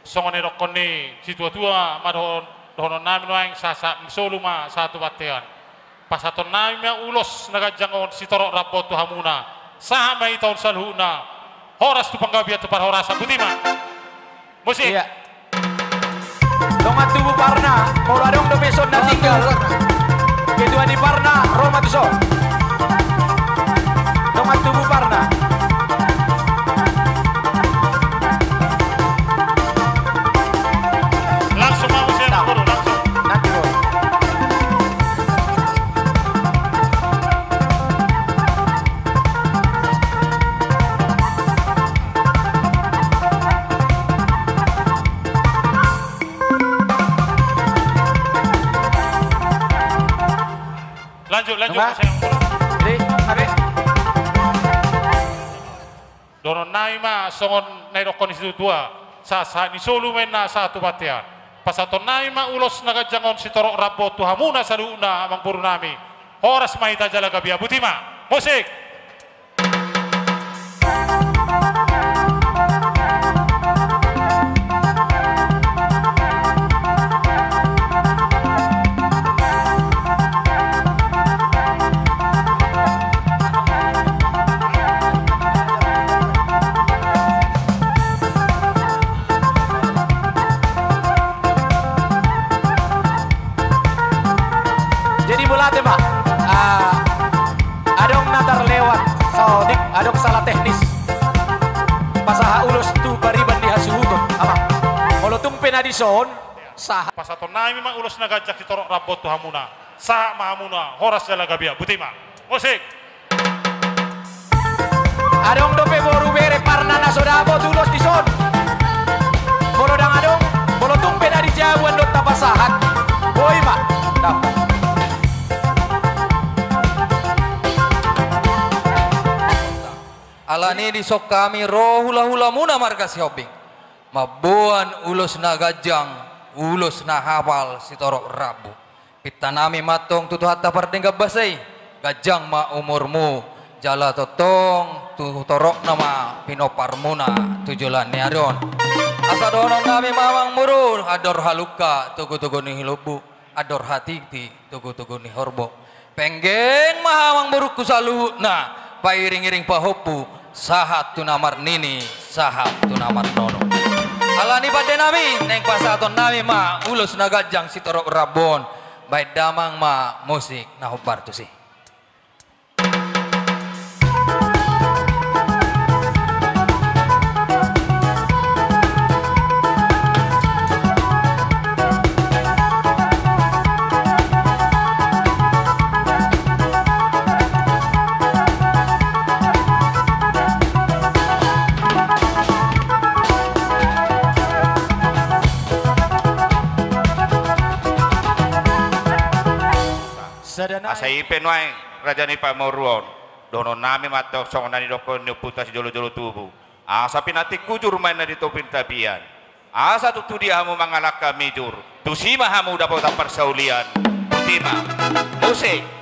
songone rokoni si tua madon dono nami noeng sasa soluma satu batean pasaton nami ulos nagajangon si torok rabot tu hamuna sama tahun salhuna horas tu panggabia tu par horasa butima musik iya dongat tubuh parna mau adong do beson na tinggal kedua di parna Roma tuso dongat tubuh parna langsung mau musik bro langsung nanti bro lanjut musik bro jadi abe dono naima songon nairokon situ tua sasa ni solu mena satu batean pasaton naima ulos nagajangon si torok rabot tu hamuna saluna amang puru nami horas mahita jalaga bia butima musik mulate Pak adong natar lewat sodik adong salah teknis pasaha ulus tu bariban di hasuhutun apa kalau tumpen adison sah pasaton naimi mang ulos nagajak si torok rabot tu hamuna sa mahamuna horas jalaga bia butima musik adong dope boru bere parna nasodabo tulos dison bolo dang adong bolo tumpen adi jawan dot tapasahat boy Pak dapat alani di sok kami rohula hula muna markas shopping mabuan ulos na gajang ulos na hafal si torok rabu pitanami matong tutu hatta pardengga basay gajang ma umurmu jala totong tu torok nama pinopar muna tujulan ni aron asa donon nami mamang murun ador haluka tugu-tugu ni hilubu ador hatiti tugu-tugu ni horbo penggeng mahamang muruk kusalu na pairing-iring pahopu sahat tunamar nini sahat tunamar nono alani pada nami neng pasaton nami ma ulus nagajang si torok rabon baik damang ma musik nah hubar tu sih asai penuai raja ni pak moruon dono nami matok song nani dokon ni putas jolo-jolo tubuh asa pinati kujur main di topin tapian asa tu dia hamu mangalaka mijur tu sima hamu dapat persaulian ultima musik